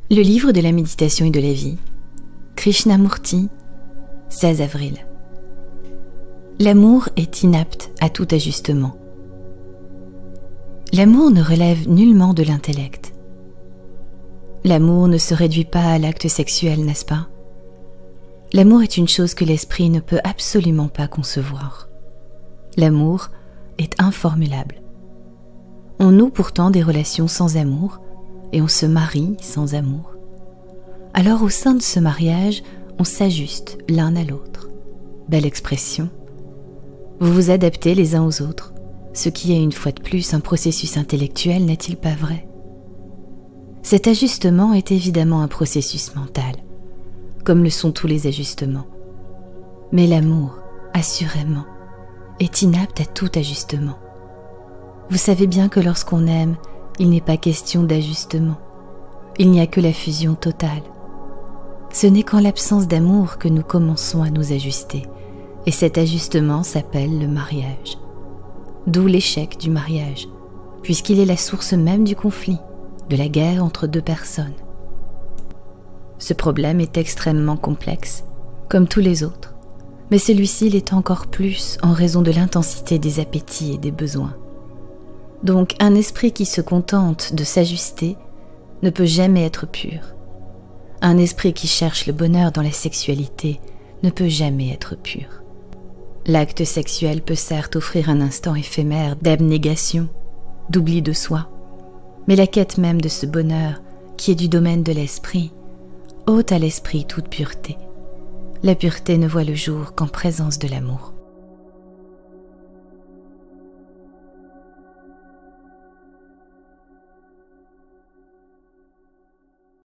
Le livre de la méditation et de la vie, Krishnamurti, 16 avril. L'amour est inapte à tout ajustement. L'amour ne relève nullement de l'intellect. L'amour ne se réduit pas à l'acte sexuel, n'est-ce pas? L'amour est une chose que l'esprit ne peut absolument pas concevoir. L'amour est informulable. On noue pourtant des relations sans amour et on se marie sans amour. Alors au sein de ce mariage, on s'ajuste l'un à l'autre. Belle expression. Vous vous adaptez les uns aux autres, ce qui est une fois de plus un processus intellectuel, n'est-il pas vrai? Cet ajustement est évidemment un processus mental, comme le sont tous les ajustements. Mais l'amour, assurément, est inapte à tout ajustement. Vous savez bien que lorsqu'on aime, il n'est pas question d'ajustement. Il n'y a que la fusion totale. Ce n'est qu'en l'absence d'amour que nous commençons à nous ajuster, et cet ajustement s'appelle le mariage. D'où l'échec du mariage, puisqu'il est la source même du conflit, de la guerre entre deux personnes. Ce problème est extrêmement complexe, comme tous les autres, mais celui-ci l'est encore plus en raison de l'intensité des appétits et des besoins. Donc un esprit qui se contente de s'ajuster ne peut jamais être pur. Un esprit qui cherche le bonheur dans la sexualité ne peut jamais être pur. L'acte sexuel peut certes offrir un instant éphémère d'abnégation, d'oubli de soi, mais la quête même de ce bonheur, qui est du domaine de l'esprit, ôte à l'esprit toute pureté. La pureté ne voit le jour qu'en présence de l'amour.